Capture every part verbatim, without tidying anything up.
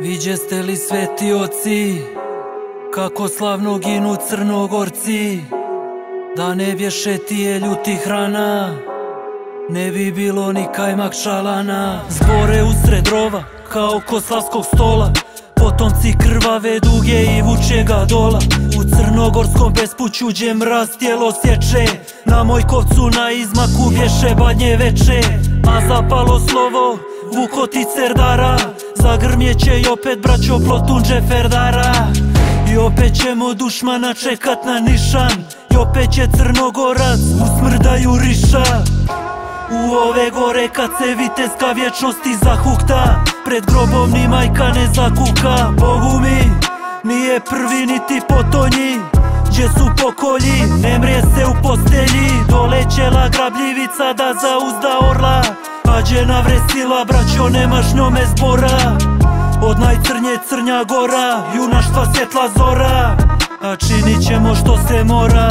Viđeste li sveti oci, kako slavno ginu Crnogorci? Da ne bješe tije ljutih rana, ne bi bilo ni kajmak šalana. Zbore usred rova, kao koslavskog stola, potomci krvave duge i vučega dola. U crnogorskom bespuću gdje mraz tijelo sječe, na Mojkovcu na izmaku bješe badnje veče. A zapalo slovo Vukoti Cerdara, zagrmjeće i opet braćo Plotunđe Ferdara. I opet ćemo dušmana čekat na nišan, i opet će Crnogorac usmrdaju riša. U ove gore kad se vitezka vječnosti zahukta, pred grobom ni majka ne zakuka. Bogu mi nije prvi niti potonji, gdje su pokolji, ne mrije se u postelji. Dolećela grabljivica da zauzda orla, a gdje navresila braćo nemaš njome zbora. Od najcrnje Crnja Gora, junaštva svjetla zora, a činit ćemo što se mora.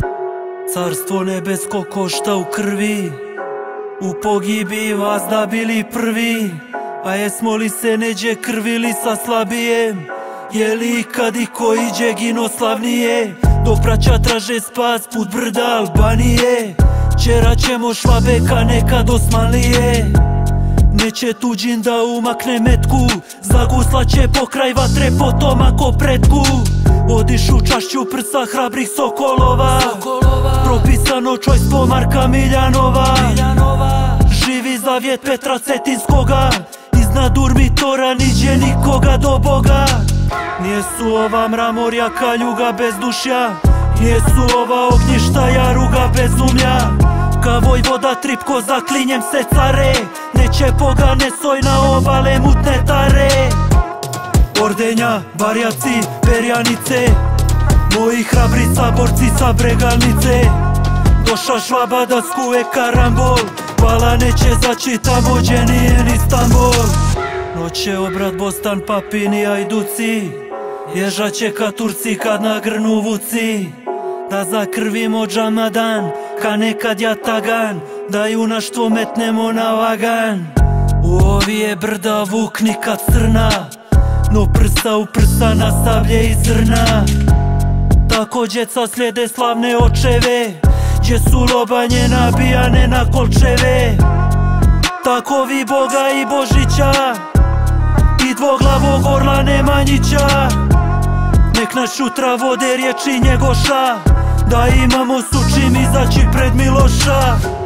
Carstvo nebesko košta u krvi, u pogibi vas da bili prvi. A jesmo li se neđe krvili sa slabijem, je li ikad i ko iđe gino slavnije? Dok braća traže spas put brda Albanije, čerat ćemo Švabeka nekad Osmanlije. Neće tuđin da umakne metku, zaguslat će pokraj vatre potomak o pretku. Odišu čašću prsa hrabrih sokolova, propisano čojstvo Marka Miljanova. Živi zavjet Petra Cetinskoga, iznad Urmitora niđe nikoga do Boga. Nije su ova mramorja kaljuga bez dušja, nije su ova ognjišta jaruga bezumlja. Ka vojvoda Tripko zaklinjem se care, neće pogane soj na obale mutne tare. Ordenja, Barjaci, Perjanice, moji hrabri saborci sa Bregalnice. Doša Švaba da skuje karambol, hvala neće zaći tamo gdje nije ni Stambol. Noće obrat Bostan, Papini, Ajduci, ježa će ka Turci kad nagrnu vuci. Da zakrvimo džamadan, ka nekad jatagan, da junaštvo metnemo na vagan. U ovije brda vuk nikad crna, no prsa u prsa na sablje i zrna. Tako djeca slijede slavne očeve, gdje su lobanje nabijane na kolčeve. Tako vi Boga i Božića, i dvoglavog orla Nemanjića. Nek nas šutra vode riječi Njegoša, da imamo su čim izaći pred Miloša.